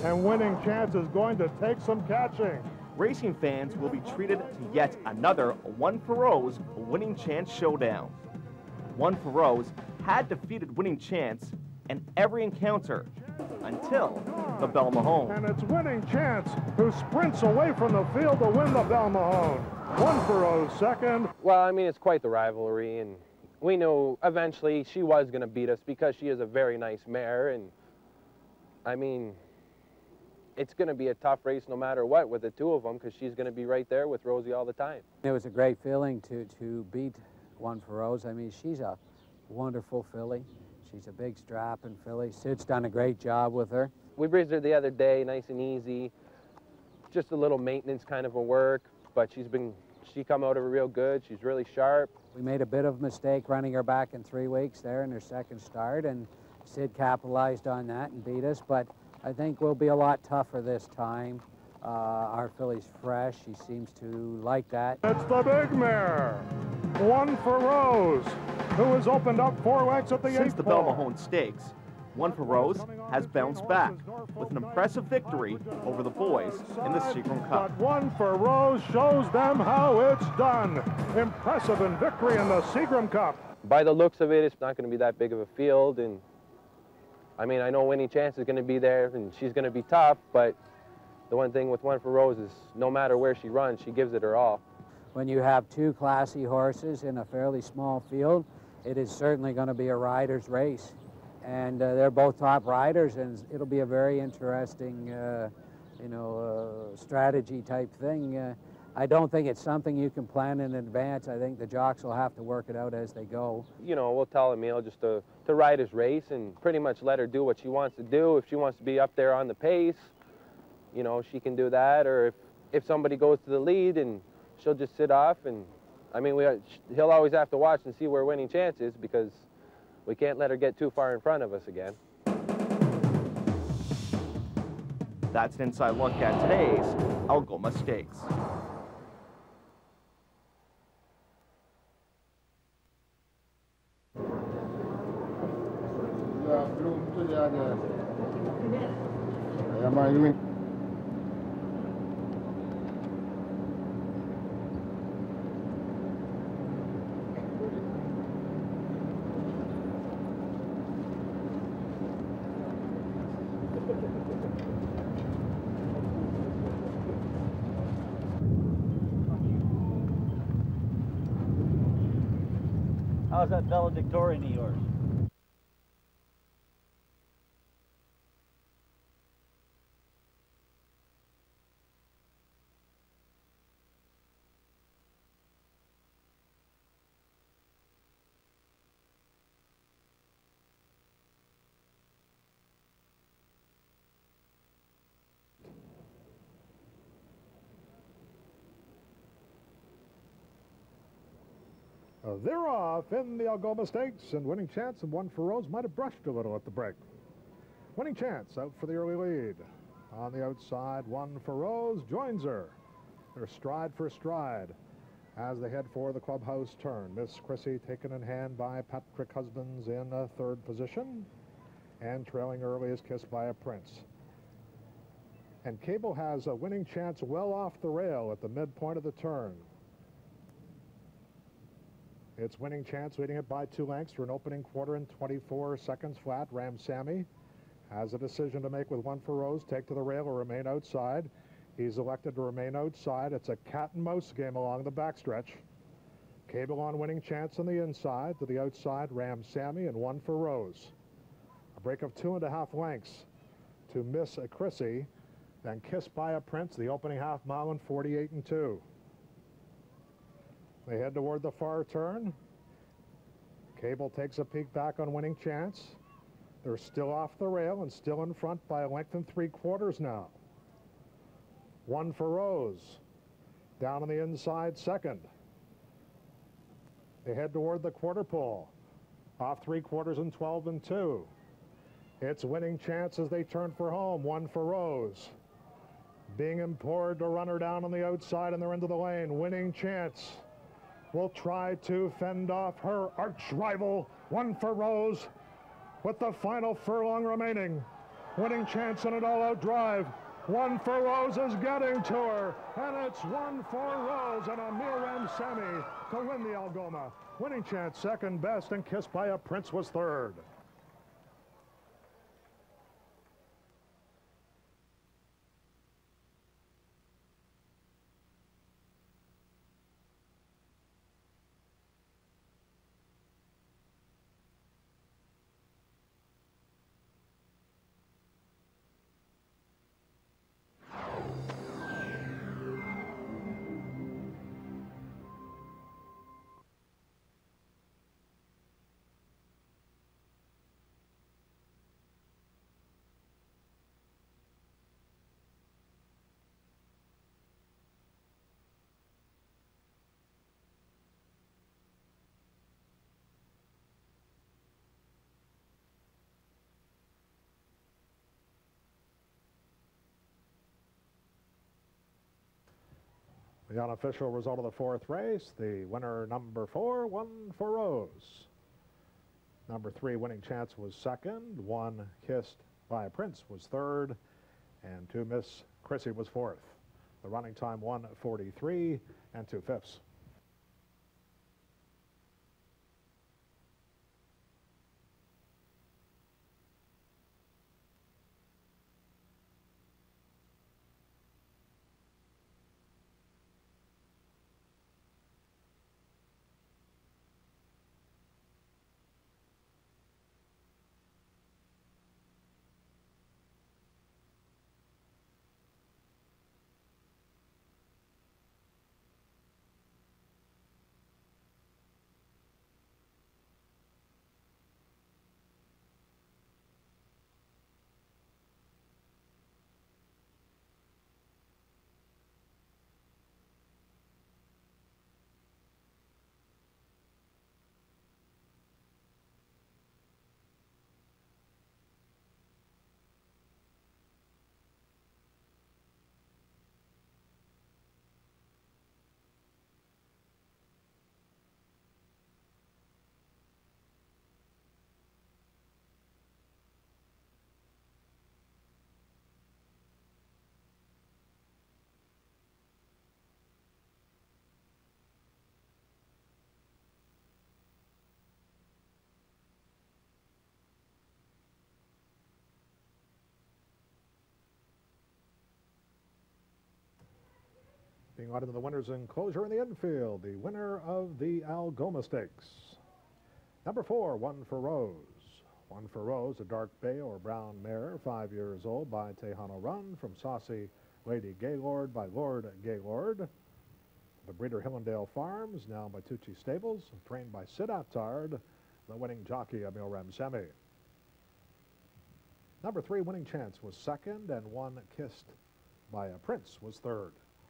And Winning Chance is going to take some catching. Racing fans will be treated to yet another One for Rose Winning Chance showdown. One for Rose had defeated Winning Chance in every encounter until the Bell Mahone. And it's Winning Chance who sprints away from the field to win the Bell Mahone. One for Rose second. Well, I mean, it's quite the rivalry, and we knew eventually she was going to beat us because she is a very nice mare, and I mean, it's going to be a tough race no matter what with the two of them because she's going to be right there with Rosie all the time. It was a great feeling to beat One for Rose. I mean, she's a wonderful filly. She's a big strapping filly. Sid's done a great job with her. We breezed her the other day, nice and easy. Just a little maintenance kind of a work, but she come out of it real good. She's really sharp. We made a bit of a mistake running her back in 3 weeks there in her second start, and Sid capitalized on that and beat us, but I think we'll be a lot tougher this time. Our filly's fresh. She seems to like that. It's the big mare, One for Rose, who has opened up 4 lengths at the 8th. Since the Bell Mahone Stakes, One for Rose has bounced back with an impressive victory over the boys in the Seagram Cup. But One for Rose shows them how it's done. Impressive in victory in the Seagram Cup. By the looks of it, it's not going to be that big of a field, and I mean, I know Winning Chance is going to be there, and she's going to be tough, but the one thing with One for Rose is no matter where she runs, she gives it her all. When you have two classy horses in a fairly small field, it is certainly going to be a rider's race. And they're both top riders, and it'll be a very interesting, strategy type thing. I don't think it's something you can plan in advance. I think the jocks will have to work it out as they go. You know, we'll tell Emile just to ride his race and pretty much let her do what she wants to do. If she wants to be up there on the pace, you know, she can do that. Or if somebody goes to the lead, and she'll just sit off. And I mean, he'll always have to watch and see where Winning Chance is because we can't let her get too far in front of us again. That's an inside look at today's Algoma Stakes. How's that valedictorian of yours? They're off in the Algoma Stakes, and Winning Chance and One for Rose might have brushed a little at the break. Winning Chance out for the early lead. On the outside, One for Rose joins her. They're stride for stride as they head for the clubhouse turn. Miss Chrissy taken in hand by Patrick Husbands in third position, and trailing early is Kissed by a Prince. And Cable has a Winning Chance well off the rail at the midpoint of the turn. It's Winning Chance leading it by 2 lengths for an opening quarter in 24 seconds flat. Ram Sammy has a decision to make with One for Rose. Take to the rail or remain outside. He's elected to remain outside. It's a cat and mouse game along the backstretch. Cable on Winning Chance on the inside. To the outside, Ram Sammy and One for Rose. A break of 2.5 lengths to Miss Chrissy. Then Kissed by a Prince, the opening half mile in 48 2. They head toward the far turn. Cable takes a peek back on Winning Chance. They're still off the rail and still in front by a length and 3/4 now. One for Rose. Down on the inside second. They head toward the quarter pole. Off 3/4 and 12 2. It's Winning Chance as they turn for home. One for Rose. Being implored to run her down on the outside and they're into the lane. Winning Chance will try to fend off her arch rival, One for Rose, with the final furlong remaining. Winning Chance in an all-out drive. One for Rose is getting to her, and it's one for Rose and a Miriam Semi to win the Algoma. Winning Chance second best, and Kissed by a Prince was third. The unofficial result of the fourth race, the winner number 4, 1 for Rose. Number 3, Winning Chance was second. 1, Kissed by a Prince was third. And 2, Miss Chrissy was fourth. The running time 1:43 and 2/5. Being right into the winner's enclosure in the infield, the winner of the Algoma Stakes. Number 4, 1 for Rose. 1 for Rose, a dark bay or brown mare, 5 years old, by Tejano Run, from Saucy Lady Gaylord by Lord Gaylord. The breeder Hillendale Farms, now by Tucci Stables, trained by Sid Aptard, the winning jockey Emil Ramsemi. Number 3, Winning Chance was second, and 1, Kissed by a Prince was third.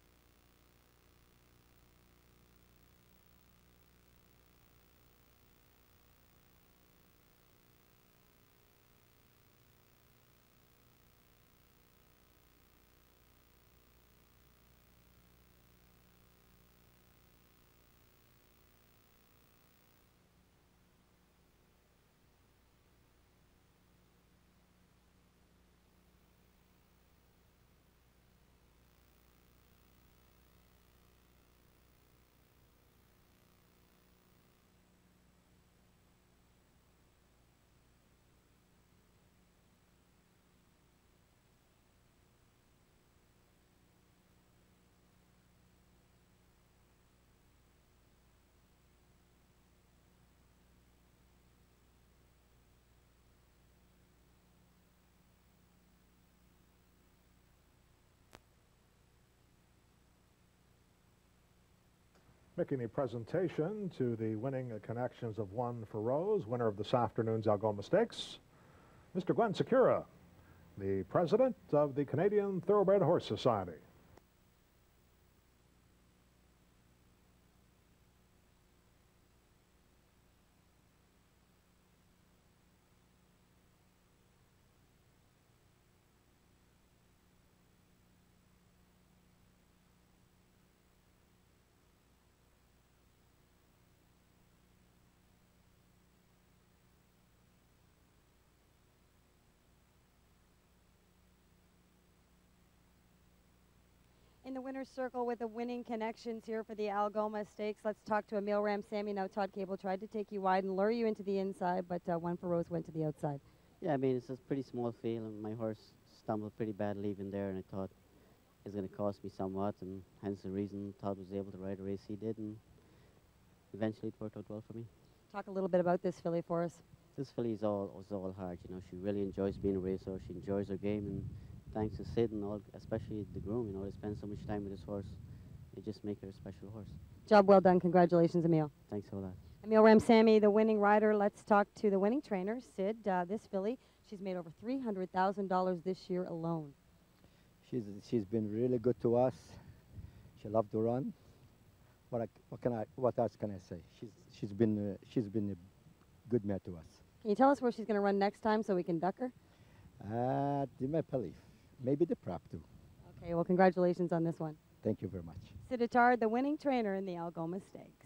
Making a presentation to the winning connections of 1 for Rose, winner of this afternoon's Algoma Stakes, Mr. Glenn Secura, the president of the Canadian Thoroughbred Horse Society. In the winner's circle with the winning connections here for the Algoma Stakes. Let's talk to Emil Ramsamy. Now, Todd Cable tried to take you wide and lure you into the inside, but One for Rose went to the outside. Yeah, I mean, it's a pretty small field, and my horse stumbled pretty badly even there, and I thought it was going to cost me somewhat, and hence the reason Todd was able to ride a race he did, and eventually it worked out well for me. Talk a little bit about this filly for us. This filly was all hard, you know. She really enjoys being a racehorse. She enjoys her game, and thanks to Sid and all, especially the groom, you know, they spend so much time with this horse. They just make her a special horse. Job well done. Congratulations, Emil. Thanks a lot. Emil Ramsamy, the winning rider. Let's talk to the winning trainer, Sid. This filly, she's made over $300,000 this year alone. She's been really good to us. She loved to run. What else can I say? She's been a good mare to us. Can you tell us where she's going to run next time so we can duck her? The Maple Leaf, maybe the prop too. Okay, well, congratulations on this one. Thank you very much. Sid Attard, the winning trainer in the Algoma Stakes.